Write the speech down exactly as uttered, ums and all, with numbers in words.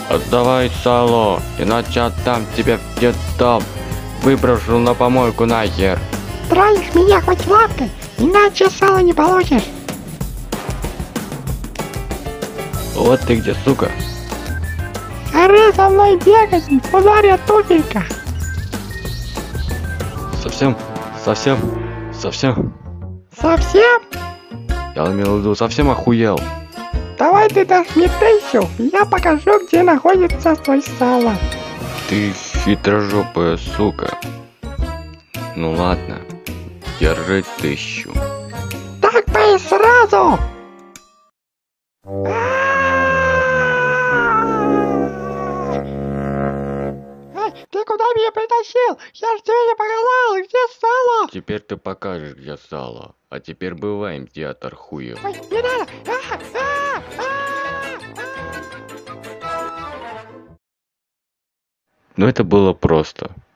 Отдавай сало, иначе отдам тебя в детдом. Выброшу на помойку нахер. Троишь меня хоть лапкой, иначе сало не получишь. Вот ты где, сука. Гори за мной бегать, ударя тупенько. Совсем, совсем, совсем. Совсем? Я имел в виду, совсем охуел. Давай ты дашь мне тысячу, и я покажу, где находится твой сало. Ты хитрожопая сука. Ну ладно, держи тысячу. Так бы и сразу. Эй, ты куда меня притащил? Я ж тебе не показал, где сало? Теперь ты покажешь, где сало. А теперь бываем, театр хуев. Ой, не надо. А, а, а, а. Но это было просто.